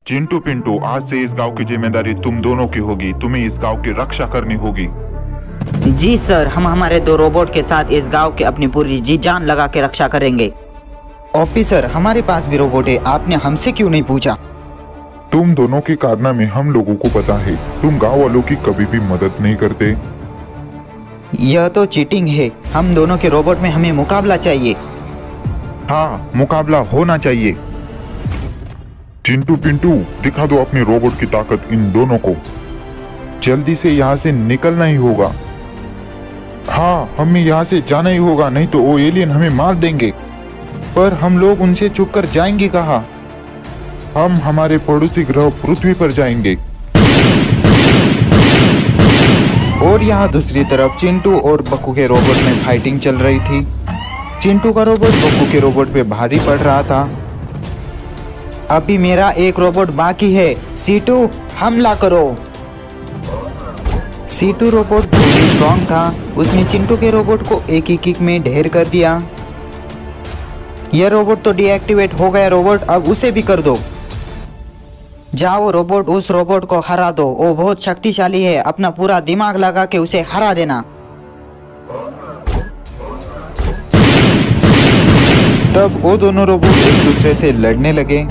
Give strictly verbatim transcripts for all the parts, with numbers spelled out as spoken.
चिंटू पिंटू, आज से इस गांव की जिम्मेदारी तुम दोनों की होगी। तुम्हें इस गांव की रक्षा करनी होगी। जी सर, हम हमारे दो रोबोट के साथ इस गांव की अपनी पूरी जी जान लगा के रक्षा करेंगे। ऑफिसर, हमारे पास भी रोबोट है, आपने हमसे क्यों नहीं पूछा? तुम दोनों के कारनामे हम लोगों को पता है। तुम गांव वालों की कभी भी मदद नहीं करते। यह तो चीटिंग है। हम दोनों के रोबोट में हमें मुकाबला चाहिए। हाँ, मुकाबला होना चाहिए। चिंटू पिंटू, दिखा दो अपने रोबोट की ताकत इन दोनों को। जल्दी से यहाँ से निकलना ही होगा। हाँ, हमें यहाँ से जाना ही होगा, नहीं तो वो एलियन हमें मार देंगे। पर हम लोग उनसे छुप कर जाएंगे कहाँ? हम हमारे पड़ोसी ग्रह पृथ्वी पर जाएंगे। और यहाँ दूसरी तरफ चिंटू और बक्कू के रोबोट में फाइटिंग चल रही थी। चिंटू का रोबोट बक्कू के रोबोट पे भारी पड़ रहा था। अभी मेरा एक रोबोट बाकी है। सीटू, हमला करो। सीटू रोबोट बहुत स्ट्रॉन्ग था। उसने चिंटू के रोबोट को एक ही किक में ढेर कर दिया। यह रोबोट तो डीएक्टिवेट हो गया। रोबोट, अब उसे भी कर दो। जाओ रोबोट, उस रोबोट को हरा दो। वो बहुत शक्तिशाली है। अपना पूरा दिमाग लगा के उसे हरा देना। तब वो दोनों रोबोट एक दूसरे से लड़ने लगे।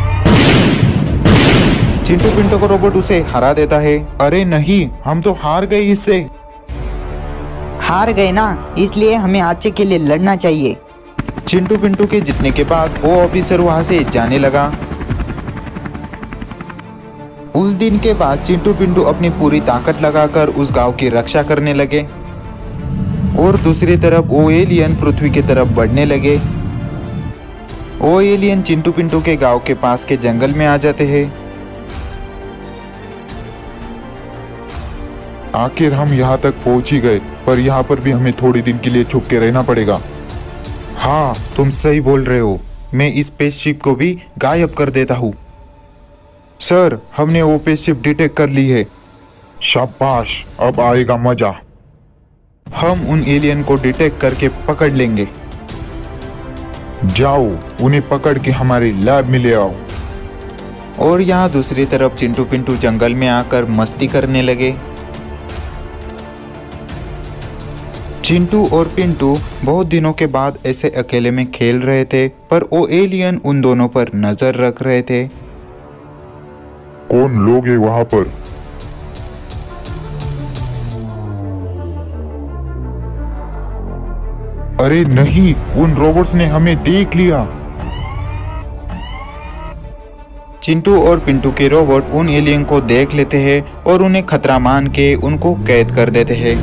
चिंटू पिंटू को रोबोट उसे हरा देता है। अरे नहीं, हम तो हार गए इससे। हार गए ना, इसलिए हमें आज के लिए लड़ना चाहिए। चिंटू पिंटू के जीतने के बाद वो ऑफिसर वहां से जाने लगा। उस दिन के बाद चिंटू पिंटू अपनी पूरी ताकत लगाकर उस गांव की रक्षा करने लगे। और दूसरी तरफ वो एलियन पृथ्वी की तरफ बढ़ने लगे। वो एलियन चिंटू पिंटू के गांव के पास के जंगल में आ जाते हैं। आखिर हम यहाँ तक पहुँच ही गए, पर यहाँ पर भी हमें थोड़ी दिन के लिए छुप के रहना पड़ेगा। हाँ, तुम सही बोल रहे हो। मैं इस स्पेसशिप को भी गायब कर देता हूँ। सर, हमने वो स्पेसशिप डिटेक्ट कर ली है। शाबाश, अब आएगा मजा। हम उन एलियन को डिटेक्ट करके पकड़ लेंगे। जाओ, उन्हें पकड़ के हमारे लैब में ले आओ। और यहाँ दूसरी तरफ चिंटू पिंटू जंगल में आकर मस्ती करने लगे। चिंटू और पिंटू बहुत दिनों के बाद ऐसे अकेले में खेल रहे थे, पर वो एलियन उन दोनों पर नजर रख रहे थे। कौन लोग हैं वहां पर? अरे नहीं, उन रोबोट्स ने हमें देख लिया। चिंटू और पिंटू के रोबोट उन एलियन को देख लेते हैं और उन्हें खतरा मान के उनको कैद कर देते हैं।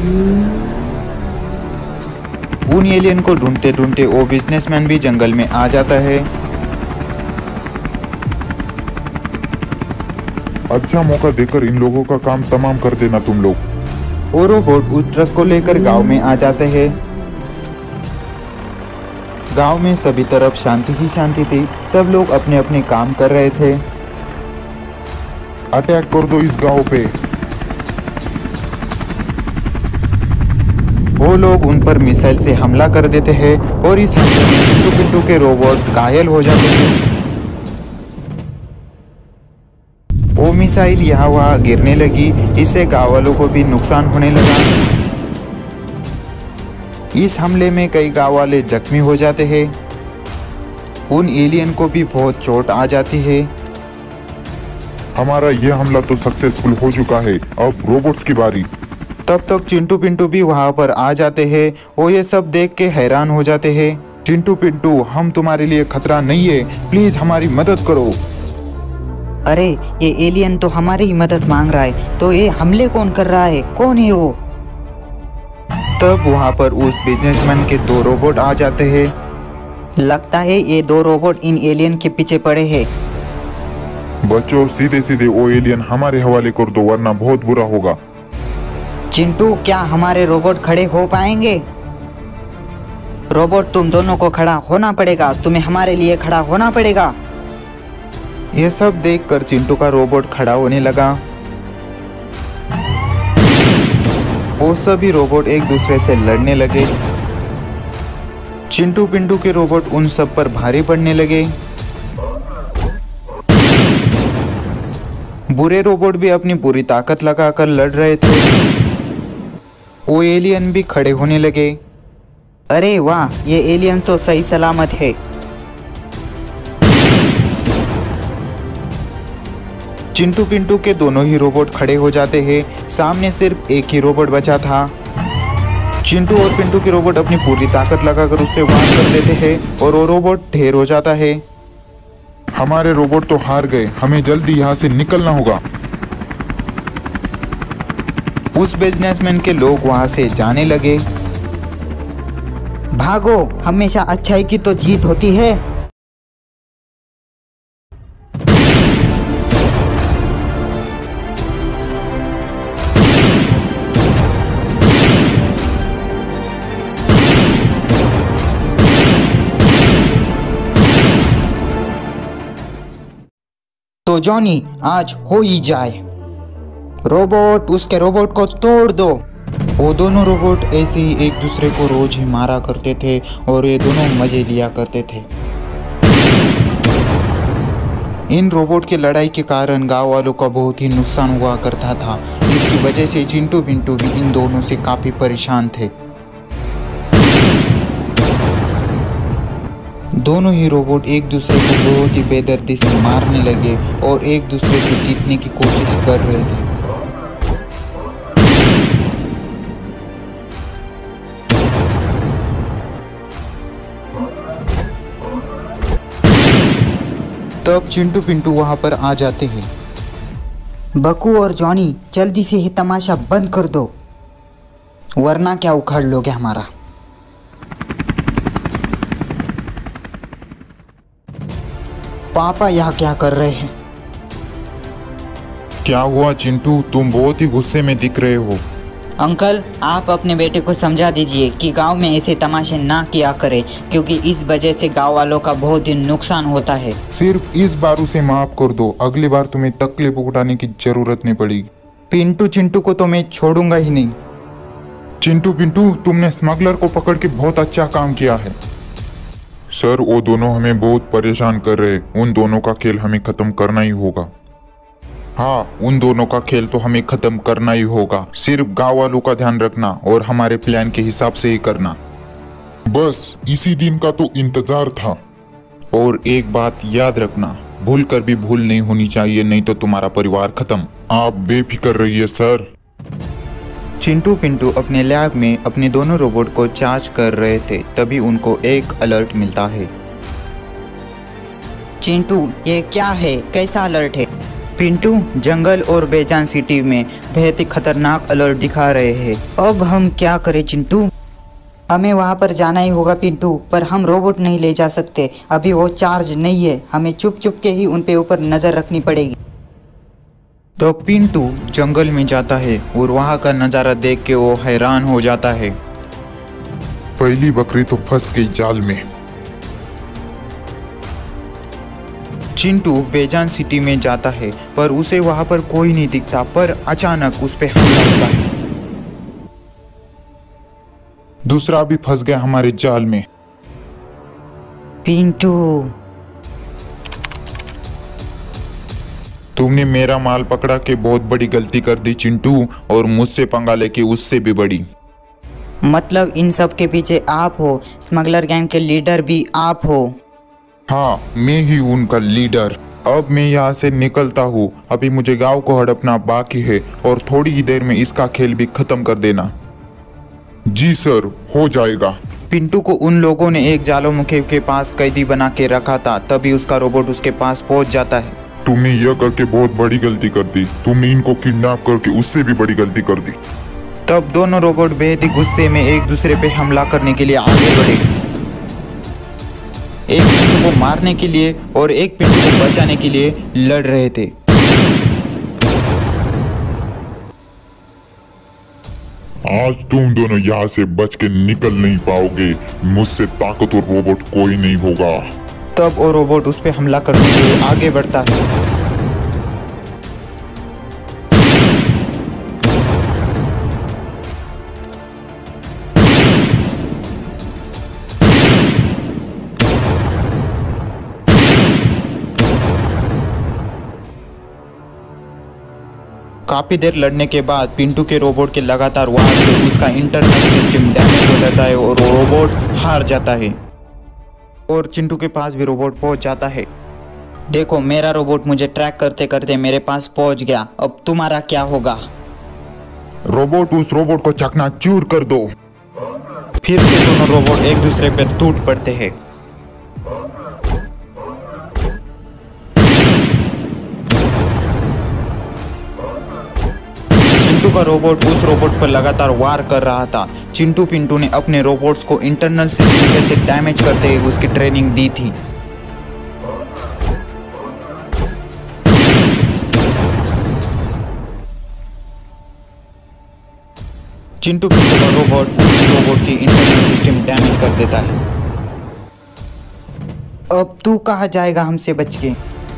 उन एलियन को ढूंढते ढूंढते वो बिजनेसमैन भी जंगल में आ जाता है। अच्छा मौका देकर इन लोगों का काम तमाम कर देना तुम लोग। वो रोबोट उस ट्रक को लेकर गांव में आ जाते हैं। गांव में सभी तरफ शांति ही शांति थी। सब लोग अपने अपने काम कर रहे थे। अटैक कर दो इस गांव पे। वो लोग उन पर मिसाइल से हमला कर देते हैं और इस हमले में चिंटू पिंटू के रोबोट घायल हो जाते हैं। वो मिसाइल यहाँ वहाँ गिरने लगी। इससे गाँव वालों को भी नुकसान होने लगा। इस हमले में कई गाँव वाले जख्मी हो जाते हैं। उन एलियन को भी बहुत चोट आ जाती है। हमारा यह हमला तो सक्सेसफुल हो चुका है, अब रोबोट्स की बारी। तब तक चिंटू पिंटू भी वहाँ पर आ जाते हैं। वो ये सब देख के हैरान हो जाते हैं। चिंटू पिंटू, हम तुम्हारे लिए खतरा नहीं है, प्लीज हमारी मदद करो। अरे, ये एलियन तो हमारी ही मदद मांग रहा है, तो ये हमले कौन कर रहा है? कौन है वो? तब वहाँ पर उस बिजनेसमैन के दो रोबोट आ जाते हैं। लगता है ये दो रोबोट इन एलियन के पीछे पड़े हैं। बच्चों, सीधे सीधे वो एलियन हमारे हवाले कर दो, वरना बहुत बुरा होगा। चिंटू, क्या हमारे रोबोट खड़े हो पाएंगे? रोबोट, तुम दोनों को खड़ा होना पड़ेगा। तुम्हें हमारे लिए खड़ा होना पड़ेगा। यह सब देखकर चिंटू का रोबोट खड़ा होने लगा। वो सभी रोबोट एक दूसरे से लड़ने लगे। चिंटू पिंटू के रोबोट उन सब पर भारी पड़ने लगे। बुरे रोबोट भी अपनी पूरी ताकत लगाकर लड़ रहे थे। वो एलियन भी खड़े होने लगे। अरे वाह, ये एलियन तो सही सलामत है। चिंटू पिंटू के दोनों ही रोबोट खड़े हो जाते हैं। सामने सिर्फ एक ही रोबोट बचा था। चिंटू और पिंटू के रोबोट अपनी पूरी ताकत लगाकर उस पर वार कर देते हैं और वो रोबोट ढेर हो जाता है। हमारे रोबोट तो हार गए, हमें जल्दी यहाँ से निकलना होगा। उस बिजनेसमैन के लोग वहां से जाने लगे। भागो, हमेशा अच्छाई की तो जीत होती है। तो जॉनी, आज हो ही जाए। रोबोट, उसके रोबोट को तोड़ दो। वो दोनों रोबोट ऐसे ही एक दूसरे को रोज ही मारा करते थे और ये दोनों मजे लिया करते थे। इन रोबोट की लड़ाई के कारण गांव वालों का बहुत ही नुकसान हुआ करता था। इसकी वजह से चिंटू पिंटू भी इन दोनों से काफी परेशान थे। दोनों ही रोबोट एक दूसरे को बहुत ही बेदर्दी से मारने लगे और एक दूसरे से जीतने की कोशिश कर रहे थे। तब चिंटू पिंटू वहां पर आ जाते हैं। बकू और जॉनी, जल्दी से ये तमाशा बंद कर दो, वरना क्या उखाड़ लोगे हमारा। पापा यहाँ क्या कर रहे हैं? क्या हुआ चिंटू, तुम बहुत ही गुस्से में दिख रहे हो। अंकल, आप अपने बेटे को समझा दीजिए कि गांव में ऐसे तमाशे ना किया करें, क्योंकि इस वजह से गांव वालों का बहुत ही नुकसान होता है। सिर्फ इस बार उसे माफ कर दो, अगली बार तुम्हें तकलीफ उठाने की जरूरत नहीं पड़ेगी। पिंटू चिंटू को तो मैं छोड़ूंगा ही नहीं। चिंटू पिंटू, तुमने स्मगलर को पकड़ के बहुत अच्छा काम किया है। सर, वो दोनों हमें बहुत परेशान कर रहे हैं, उन दोनों का खेल हमें खत्म करना ही होगा। हाँ, उन दोनों का खेल तो हमें खत्म करना ही होगा। सिर्फ गांव वालों का ध्यान रखना और हमारे प्लान के हिसाब से ही करना। बस इसी दिन का तो इंतजार था। और एक बात याद रखना, भूल कर भी भूल नहीं होनी चाहिए, नहीं तो तुम्हारा परिवार खत्म। आप बेफिक्र रहिए सर। चिंटू पिंटू अपने लैब में अपने दोनों रोबोट को चार्ज कर रहे थे, तभी उनको एक अलर्ट मिलता है। चिंटू, ये क्या है? कैसा अलर्ट है? पिंटू, जंगल और बेजान सिटी में बेहद ही खतरनाक अलर्ट दिखा रहे हैं। अब हम क्या करें चिंटू? हमें वहाँ पर जाना ही होगा पिंटू, पर हम रोबोट नहीं ले जा सकते, अभी वो चार्ज नहीं है। हमें चुप चुप के ही उन पे ऊपर नज़र रखनी पड़ेगी। तो पिंटू जंगल में जाता है और वहाँ का नज़ारा देख के वो हैरान हो जाता है। पहली बकरी तो फंस गई जाल में। चिंटू बेजान सिटी में जाता है पर उसे वहाँ पर कोई नहीं दिखता, पर अचानक उस पे हमला होता है। दूसरा भी फंस गया हमारे जाल में। पिंटू, तुमने मेरा माल पकड़ा के बहुत बड़ी गलती कर दी चिंटू, और मुझसे पंगा लेके उससे भी बड़ी। मतलब इन सब के पीछे आप हो? स्मगलर गैंग के लीडर भी आप हो? हाँ, मैं ही उनका लीडर। अब मैं यहाँ से निकलता हूँ, अभी मुझे गांव को हड़पना बाकी है और थोड़ी ही देर में इसका खेल भी खत्म कर देना। जी सर, हो जाएगा। पिंटू को उन लोगों ने एक ज्वालामुखी के पास कैदी बना के रखा था, तभी उसका रोबोट उसके पास पहुंच जाता है। तुमने यह करके बहुत बड़ी गलती कर दी, तुमने इनको किडनैप करके उससे भी बड़ी गलती कर दी। तब दोनों रोबोट बेहद ही गुस्से में एक दूसरे पे हमला करने के लिए आगे बढ़े। एक पिंटू को मारने के लिए और एक पिंटू को बचाने के लिए लड़ रहे थे। आज तुम दोनों यहाँ से बच के निकल नहीं पाओगे, मुझसे ताकतवर रोबोट कोई नहीं होगा। तब वो रोबोट उस पे हमला करने के लिए आगे बढ़ता है। काफ़ी देर लड़ने के बाद पिंटू के रोबोट के लगातार वार से उसका इंटरनल सिस्टम डैमेज हो जाता है और वो रोबोट हार जाता है और चिंटू के पास भी रोबोट पहुंच जाता है। देखो मेरा रोबोट मुझे ट्रैक करते करते मेरे पास पहुंच गया, अब तुम्हारा क्या होगा? रोबोट उस रोबोट को चकनाचूर कर दो। फिर से दोनों रोबोट एक दूसरे पर टूट पड़ते हैं। चिंटू का रोबोट उस रोबोट पर लगातार वार कर रहा था। चिंटू पिंटू ने अपने रोबोट्स को इंटरनल सिस्टम कैसे डैमेज करते हुए उसकी ट्रेनिंग दी थी। चिंटू पिंटू का रोबोट उस रोबोट की इंटरनल सिस्टम डैमेज कर देता है। अब तू कहाँ जाएगा हमसे बच के?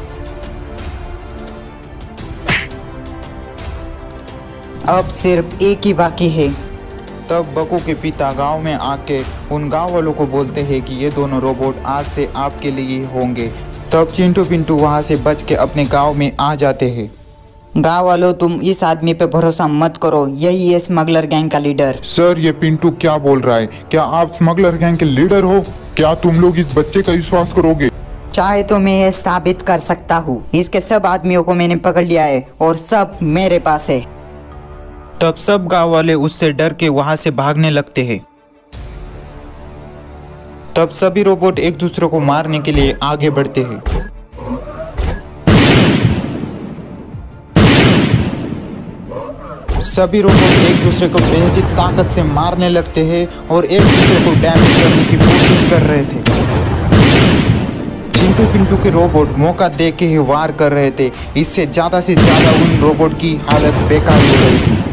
अब सिर्फ एक ही बाकी है। तब बकू के पिता गांव में आके उन गांव वालों को बोलते हैं कि ये दोनों रोबोट आज से आपके लिए होंगे। तब चिंटू पिंटू वहां से बच के अपने गांव में आ जाते हैं। गाँव वालों, तुम इस आदमी पे भरोसा मत करो, यही है स्मगलर गैंग का लीडर। सर ये पिंटू क्या बोल रहा है? क्या आप स्मगलर गैंग के लीडर हो? क्या तुम लोग इस बच्चे का विश्वास करोगे? चाहे तो मैं ये साबित कर सकता हूँ। इसके सब आदमियों को मैंने पकड़ लिया है और सब मेरे पास है। तब सब गांव वाले उससे डर के वहां से भागने लगते हैं। तब सभी रोबोट एक दूसरे को मारने के लिए आगे बढ़ते हैं। सभी रोबोट एक दूसरे को बेहद ताकत से मारने लगते हैं और एक दूसरे को डैमेज करने की कोशिश कर रहे थे। चिंटू पिंटू के रोबोट मौका देख के ही वार कर रहे थे। इससे ज्यादा से ज्यादा उन रोबोट की हालत बेकार हो रही थी।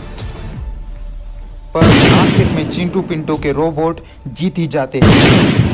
पर आखिर में चिंटू पिंटू के रोबोट जीत ही जाते हैं।